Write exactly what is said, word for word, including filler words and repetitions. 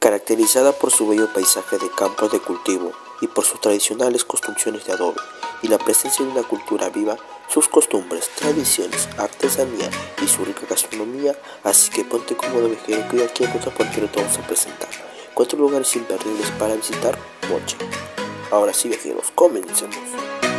caracterizada por su bello paisaje de campos de cultivo y por sus tradicionales construcciones de adobe y la presencia de una cultura viva, sus costumbres, tradiciones, artesanía y su rica gastronomía. Así que ponte cómodo, viajero, que hoy aquí en nuestro portero te vamos a presentar cuatro lugares imperdibles para visitar Moche. Ahora sí, viajeros, comencemos.